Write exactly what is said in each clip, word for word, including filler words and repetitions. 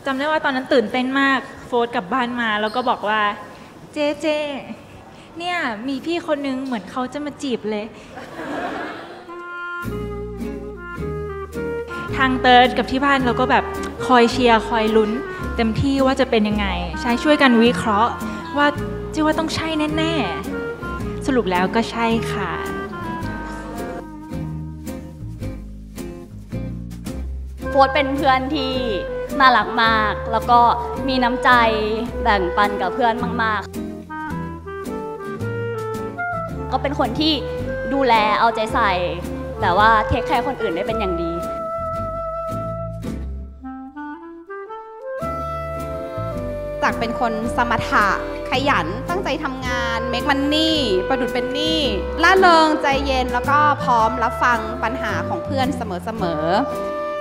ำได้ว่าตอนนั้นตื่นเต้นมากโฟร์กลับบ้านมาแล้วก็บอกว่าเจเจเนี่ยมีพี่คนนึงเหมือนเขาจะมาจีบเลยทางเติร์ดกับที่บ้านเราก็แบบคอยเชียร์คอยลุ้นเต็มที่ว่าจะเป็นยังไงใช้ช่วยกันวิเคราะห์ว่าเจ๊ว่าต้องใช่แน่ๆสรุปแล้วก็ใช่ค่ะโฟร์เป็นเพื่อนที่น่ารักมากแล้วก็มีน้ำใจแบ่งปันกับเพื่อนมากๆก็เป็นคนที่ดูแลเอาใจใส่แต่ว่าเทคแคร์คนอื่นได้เป็นอย่างดีจากเป็นคนสมถะขยันตั้งใจทำงานเมคมันนี่ประดุจเป็นหนี้ล่าเริงใจเย็นแล้วก็พร้อมรับฟังปัญหาของเพื่อนเสมอๆ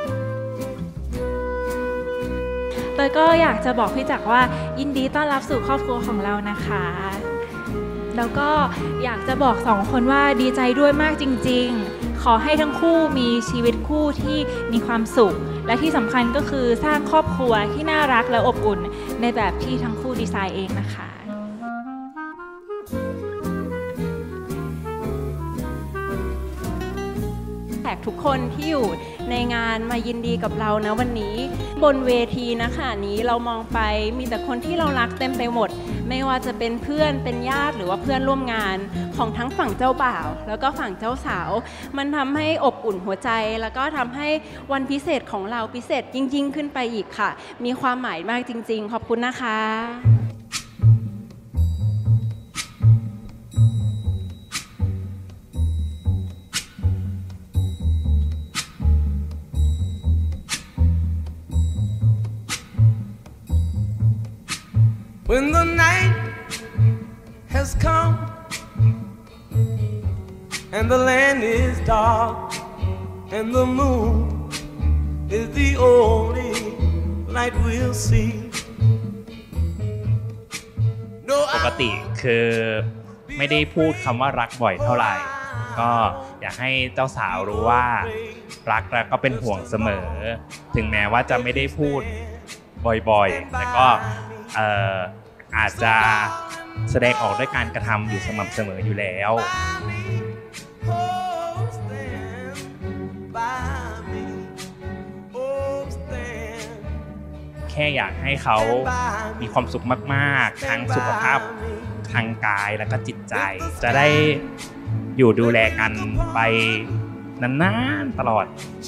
เตยก็อยากจะบอกพี่จักรว่ายินดีต้อนรับสู่ครอบครัวของเรานะคะแล้วก็อยากจะบอกสองคนว่าดีใจด้วยมากจริงๆขอให้ทั้งคู่มีชีวิตคู่ที่มีความสุขและที่สำคัญก็คือสร้างครอบครัวที่น่ารักและอบอุ่นในแบบที่ทั้งคู่ดีไซน์เองนะคะแขกทุกคนที่อยู่ในงานมายินดีกับเรานะวันนี้บนเวทีนะคะนี้เรามองไปมีแต่คนที่เรารักเต็มไปหมดไม่ว่าจะเป็นเพื่อนเป็นญาติหรือว่าเพื่อนร่วมงานของทั้งฝั่งเจ้าบ่าวแล้วก็ฝั่งเจ้าสาวมันทำให้อบอุ่นหัวใจแล้วก็ทำให้วันพิเศษของเราพิเศษยิ่งๆขึ้นไปอีกค่ะมีความหมายมากจริงๆขอบคุณนะคะ When the night has come and the land is dark and the moon is the only light we'll see ปกติคือไม่ได้พูดคำว่ารักบ่อยเท่าไหร่ก็อยากให้เจ้าสาวรู้ว่ารักแล้วก็เป็นห่วงเสมอถึงแม้ว่าจะไม่ได้พูดบ่อยๆแต่ก็เอ่ออาจจะแสดงออกด้วยการกระทำอยู่สม่ำเสมออยู่แล้วแค่อยากให้เขามีความสุขมากๆทั้งสุขภาพทางกายและก็จิตใจจะได้อยู่ดูแลกันไปนานๆตลอด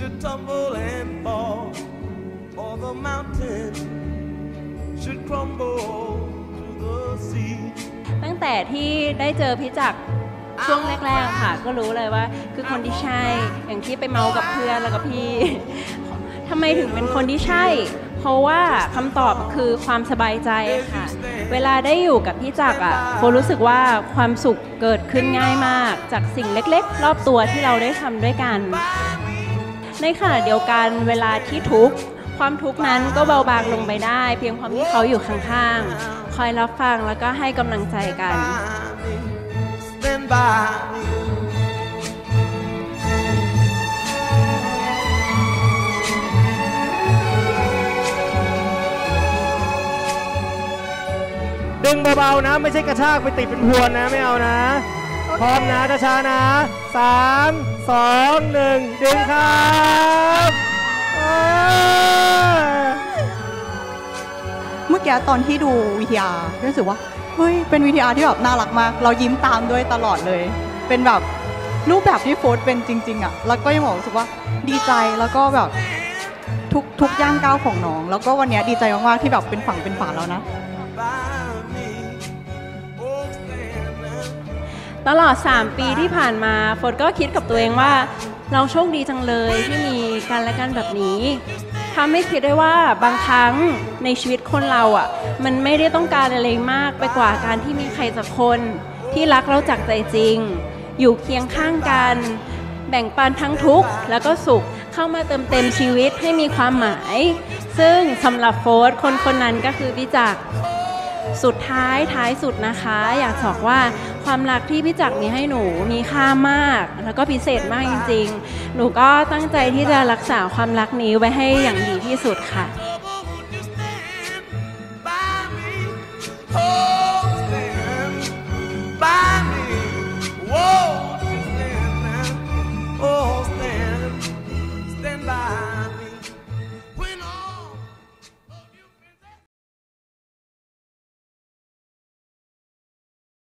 ตั้งแต่ที่ได้เจอพี่จักรช่วงแรกๆค่ะก็รู้เลยว่าคือคนที่ใช่อย่างที่ไปเมากับเพื่อนแล้วก็พี่ทำไมถึงเป็นคนที่ใช่เพราะว่าคำตอบคือความสบายใจค่ะเวลาได้อยู่กับพี่จักรอ่ะโฟรู้สึกว่าความสุขเกิดขึ้นง่ายมากจากสิ่งเล็กๆรอบตัวที่เราได้ทำด้วยกันในขณะเดียวกันเวลาที่ทุกข์ความทุกข์นั้นก็เบาบางลงไปได้เพียงความที่เขาอยู่ข้างๆคอยรับฟังแล้วก็ให้กำลังใจกันดึงเบาๆนะไม่ใช่กระชากไปติดเป็นพวนนะไม่เอานะพร้อมนะช้าๆนะสามสองหนึ่งดึงครับเมื่อกี้ตอนที่ดูวีทีอาร์รู้สึกว่าเฮ้ยเป็นวีทีอาร์ที่แบบน่ารักมากเรายิ้มตามด้วยตลอดเลยเป็นแบบรูปแบบที่โฟร์เป็นจริงๆอ่ะแล้วก็ยังบอกรู้สึกว่าดีใจแล้วก็แบบทุกทุกย่างก้าวของน้องแล้วก็วันนี้ดีใจมากๆที่แบบเป็นฝั่งเป็นฝาแล้วนะตลอดสามปีที่ผ่านมาโฟร์ก็คิดกับตัวเองว่าเราโชคดีจังเลยที่มีกันและกันแบบนี้ทำให้คิดได้ว่าบางครั้งในชีวิตคนเราอ่ะมันไม่ได้ต้องการอะไรมากไปกว่าการที่มีใครสักคนที่รักเราจากใจจริงอยู่เคียงข้างกันแบ่งปันทั้งทุกข์แล้วก็สุขเข้ามาเติมเต็มชีวิตให้มีความหมายซึ่งสำหรับโฟร์คนคนนั้นก็คือพี่จักรสุดท้ายท้ายสุดนะคะอยากบอกว่าความรักที่พี่จักรมีให้หนูมีค่ามากแล้วก็พิเศษมากจริงๆหนูก็ตั้งใจที่จะรักษาความรักนี้ไว้ให้อย่างดีที่สุดค่ะ